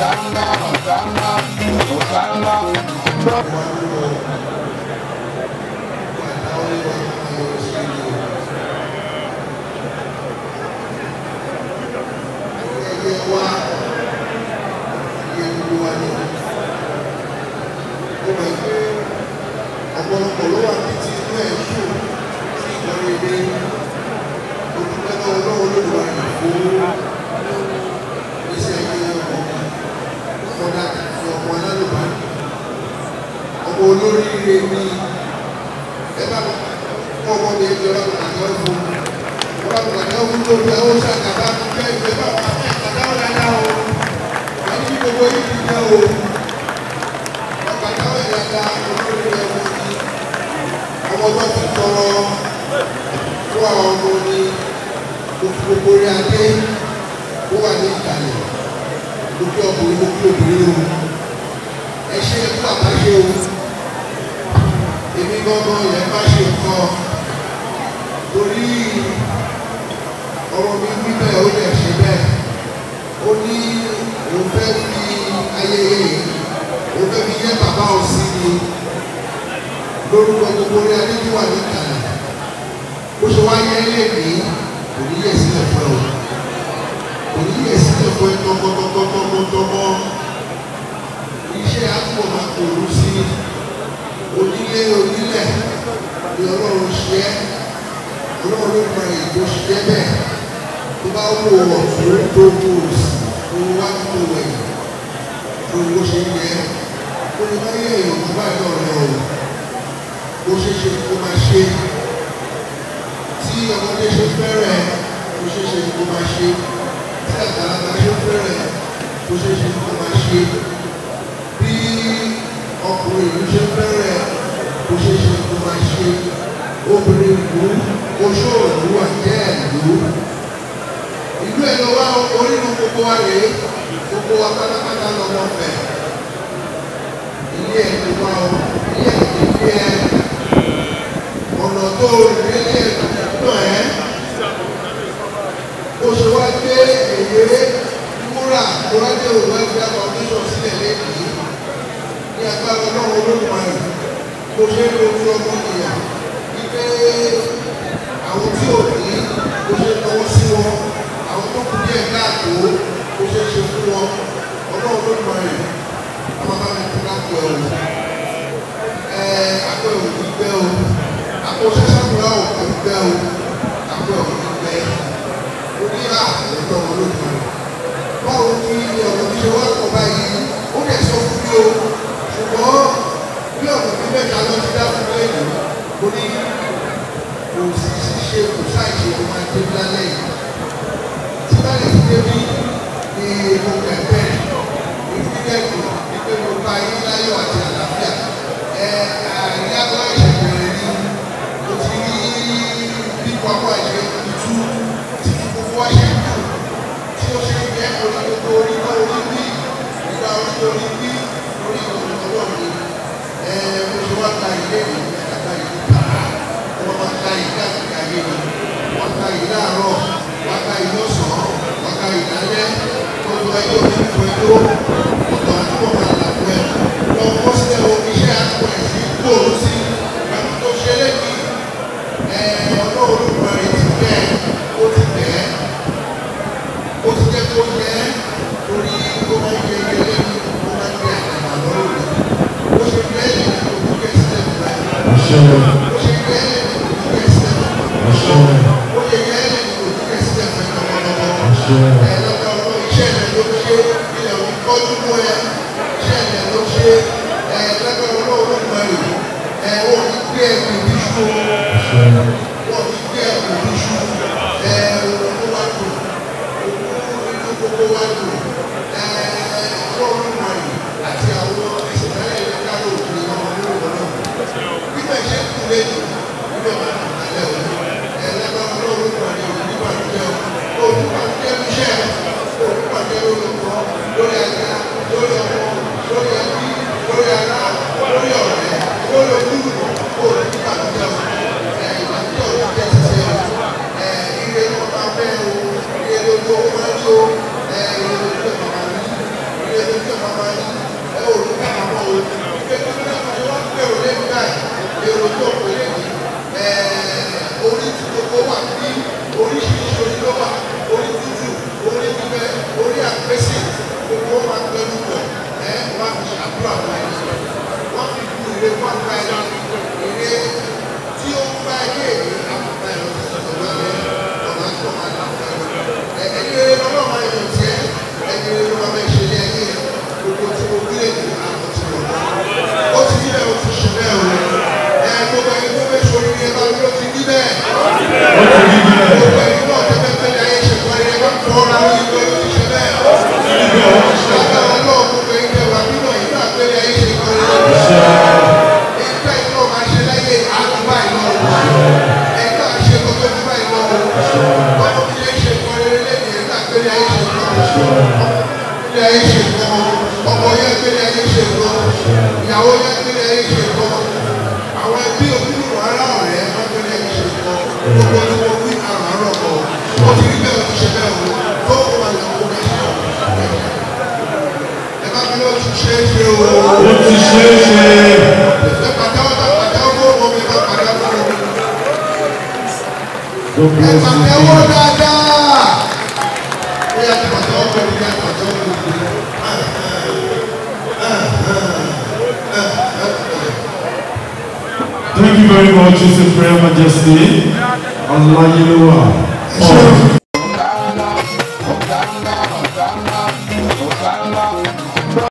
Tobi Awosoga bá mi fẹ́ ìwé bàbá àtàwọn dáadáa o. Wọ́n ní gbogbo yìí ti jẹ́ o. Ọkọ̀ àtàwọn dáadáa olórí rẹ̀ wọ́n ní. Ọmọ tó ti tọrọ fún àwọn ọmọ ní gbogbo orí adé ó wà ní ìkàlẹ̀. Lókè ọkùnrin lókè obìnrin o. Ẹ ṣe é fún àbáṣe o. Èmi gbọ́ngàn yẹn bá ṣe nǹkan. Torí ọ̀rọ̀ mi wí bẹ́ẹ̀ ó lè ṣe bẹ́ẹ̀. Ó ní òun fẹ́ fi ayẹyẹ yìí, òun fẹ́ fi yẹ bàbá òsì ni lórúkọ gbogbo orí adé tó wà níkàlẹ̀. Ó ṣe wá yẹ ilé mi, kò ní yẹ sílẹ̀ fún ẹ o. Kò ní yẹ sílẹ̀ fún ẹ tọmọtọmọtọmọtọmọ. Iṣẹ́ àtúbọ̀ máa kòrò sí onílé onílẹ̀ ni Ọlọ́run ṣe é. Ọlọ́run ló mọ ètò ṣiṣẹ́ bẹ́ẹ̀. Tó bá wò ọ̀tún tó kù sí wájú tó wẹ̀ tó ló ṣe yẹ. Ó ní báyé èèyàn tó bá yọ̀ ọ̀rẹ́ o. Bó ṣe ṣe kó máa ṣe. Tí ọmọdé ṣe fẹ́rẹ̀ bó ṣe ṣe kó máa ṣe. Tí àgbàlagbà ṣe fẹ́rẹ̀ bó ṣe ṣe kó máa ṣe. Bí ọkùnrin ìlú ṣe fẹ́rẹ̀ bó ṣe ṣe kó máa ṣe. Obìnrin ìlú oṣù òlú àjẹ́ ìlú. Ìlú ẹ̀ lọ wá orínú gbogbo wa rèé, gbogbo wa pátápátá lọ́wọ́ fẹ̀. Ilé ẹ̀ ló wá o, ilé ẹ̀ ti fi ẹ. Ọ̀nà tó rèé ilé ẹ̀ náà ẹ́. Ó ṣe wá gbé Yeyeniwura tó wá dé òwò ẹgbẹ́ foundation sílẹ̀ lẹ́yìn ní agbára Ọlọ́run Olódùmarè. Mo ṣe ń lo ojú ọmọ nìyà. Àwọn tí ò ní kó ṣe tọwọ́ sí wọn, àwọn tó kù díẹ̀ káàtó kó ṣe ṣe fún wọn. Ọlọ́run ló mọ ẹ̀ ọmọ bá mi fún káàpọ̀ ẹ̀ o. Àpò ẹ̀ ò ní gbẹ́ o. Àpò ṣẹ́ṣàkúrà ò kò gbẹ́ o. Àpò ẹ̀ ò ní gbẹ́. Ó ní àpò ọmọ ló mọ ẹ̀. Báwo ni ọ̀nà tí ṣe wá pọ̀ báyìí? Ó kẹ̀ sọ fún mi o. Ṣùgbọ́n bí ọ̀nà tí mẹ́ta lọ ti dá fún lẹ́yìn, ó ní kò sí ṣe kò sáìṣe kò máa dé lálẹ́ yìí. Tí bá lè fi débi ní mo kẹ̀kẹ́ ìfúdẹ́kù ní pé mo bá yín láyọ̀ àti àlàáfíà. Àárín àgbà ìṣẹ̀bẹ̀rẹ̀ ni mo ti rí bí pàpọ̀ àìṣe ìtú tí gbogbo wa ṣe kù tí ó ṣe jẹ́ orí gbogbo orí náà orí bí ìgbà orí bí orí ìgbòho mi. Mo ṣe wá gba ilé ìwé àgbà ìlú kàrà. Wọ́n máa ka ìdá àgbà ayé ni. Wọ́n ka ìdá àárọ̀, wọ́n ka ìdá ọ̀sán, wọ́n ka ìdá alẹ́. Gbogbo ẹjọ́ mi fún ẹjọ́. Ọ̀dọ̀ àdúgbò máa là fún ẹ. Lọ kọ́ sílẹ̀ o, iṣẹ́ àpò ẹ̀sìn gbòòrò sí. Ìgbàgbọ́ tó ṣe lẹ́yìn. Ọlọ́run Olódùmarè ti bẹ́ẹ̀, ó ti bẹ́ẹ̀. Ó ti jẹ́ kó yẹ torí ó máa ń yẹ ilé lẹ́yìn, ó máa ń yẹ àgbà lọ́rùn rẹ̀. Ó ṣe bẹ́ẹ̀ lè ní ojú kẹ́ sílẹ̀ fún ẹ. Ó ṣe bẹ́ẹ̀ lè ní ojú kẹ́ sílẹ̀ fún ẹ. Ó ṣe bẹ́ẹ̀ lè ní ojú kẹ́ sílẹ̀ fún ẹ lọ́wọ́lọ́wọ́. Lọ́wọ́ iṣẹ́ rẹ̀ ló ṣe ilẹ̀ òun kọ́jú mọ́ ẹ. Iṣẹ́ rẹ̀ ló ṣe lọ́wọ́ Olódùmarè. Wọ́n ti gbé ẹ̀kú ìbíṣú. Wọ́n ti gbé ẹ̀kú ìbíṣú. Owó wá dùn. Inú gbogbo wá dùn. Olódùmarè àti àwọn ìṣẹ̀lẹ̀ ilẹ̀ káàdó òkè ọmọ olóògbé náà. Bíbẹ̀ ṣe ń kú lẹ́yìn, bíbẹ̀ máa dùn lálẹ́ o. Lọ́wọ́ Olódùmarè nígbà tó jẹ́ o. Olùpàdé iṣẹ́ olùpàdé olùkọ́ lórí ajá, lórí ọmọ, lórí ẹbí, lórí ará, lórí ọ̀rẹ́, lórí ojúlùmọ̀, olùpàdé tó jẹ́ o. Ìgbàgbọ́ tó jẹ́ ṣiṣẹ́ o. Ire ló máa fẹ́ o. Ire ló máa ń lo. Ire ló máa ń rí. Ire ló Thank you very much, His Imperial Majesty. Yeyeniwura.